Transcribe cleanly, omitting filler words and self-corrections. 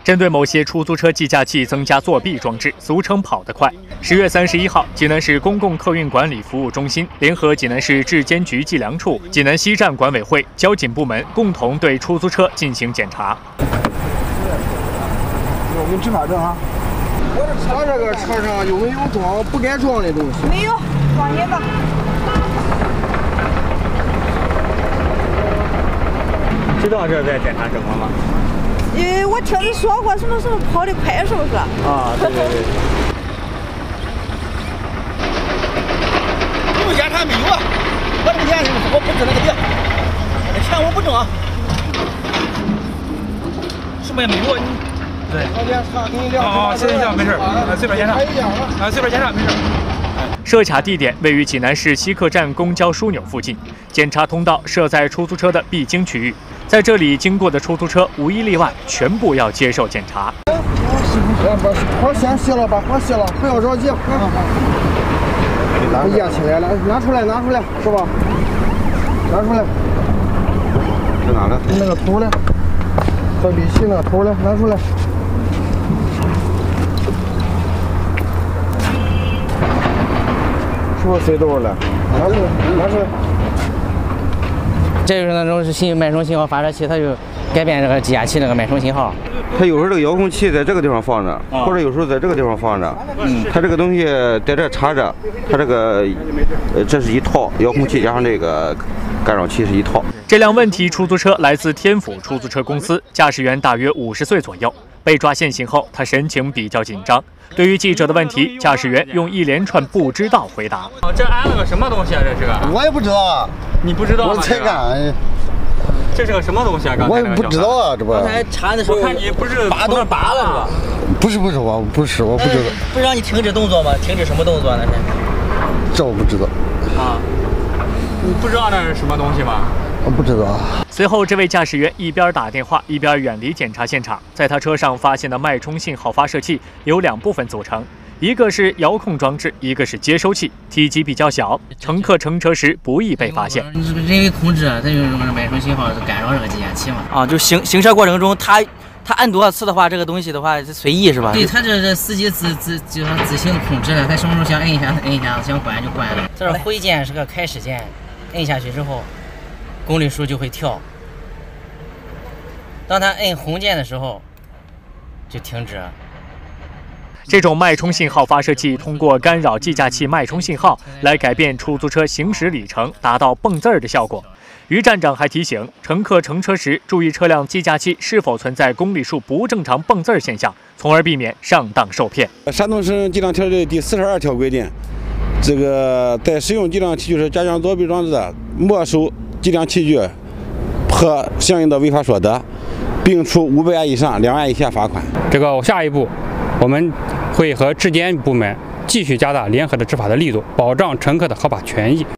针对某些出租车计价器增加作弊装置，俗称跑得快。10月31号，济南市公共客运管理服务中心联合济南市质监局计量处、济南西站管委会、交警部门共同对出租车进行检查。 我给你执法证啊！我这个车上有没有装不该装的东西？ 没有，放心吧。 知道这在检查什么吗？ 我听你说过什么跑得快，是不是？ 啊，对对对。 你们检查没有啊？我这个钱我不知那个的，这钱我不挣啊。什么也没有啊？ 对。 行，没事，随便检查。随便检查，没事。 设卡地点位于济南市西客站公交枢纽附近，检查通道设在出租车的必经区域，在这里经过的出租车无一例外全部要接受检查。 把活先卸了，把活卸了，不要着急。把压起来了，拿出来，是吧？拿出来。 在哪呢？ 那个头呢？和利息那头呢？拿出来。是不是塞兜了？拿出来。 这就是那种是脉冲信号发射器，它就改变这个计价器那个脉冲信号。 它有时候这个遥控器在这个地方放着，或者有时候在这个地方放着。它这个东西在这插着，它这个这是一套遥控器加上这个干扰器是一套。 这辆问题出租车来自天府出租车公司，驾驶员大约50岁左右。被抓现行后，他神情比较紧张。对于记者的问题，驾驶员用一连串不知道回答。 这安了个什么东西啊？这是个？ 我也不知道啊。 你不知道吗？ 我才干。 这是个什么东西啊？刚才我也不知道啊，这不。 刚才查的时候， 我看你不是拔了是吧？ 不是，我不知道。 不让你停止动作吗？停止什么动作呢？ 这我不知道。 啊，你不知道那是什么东西吗？ 我不知道。 随后，这位驾驶员一边打电话，一边远离检查现场。在他车上发现的脉冲信号发射器由2部分组成，一个是遥控装置，一个是接收器，体积比较小，乘客乘车时不易被发现。 人为控制，它就是用脉冲信号干扰这个计价器嘛。 啊，就行车过程中，他按多少次的话，这个东西的话是随意是吧？ 对，他这司机自行控制的，他什么时候想摁一下，想关就关了。这是回键是个开始键，摁下去之后，公里数就会跳。当他摁红键的时候，就停止。 这种脉冲信号发射器通过干扰计价器脉冲信号来改变出租车行驶里程，达到蹦字儿的效果。于站长还提醒乘客乘车时注意车辆计价器是否存在公里数不正常蹦字儿现象，从而避免上当受骗。 山东省计量条例第42条规定，这个在使用计量器具时加强作弊装置的，没收计量器具和相应的违法所得，并处500元以上2万以下罚款。 这个下一步，我们会和质监部门继续加大联合的执法的力度，保障乘客的合法权益。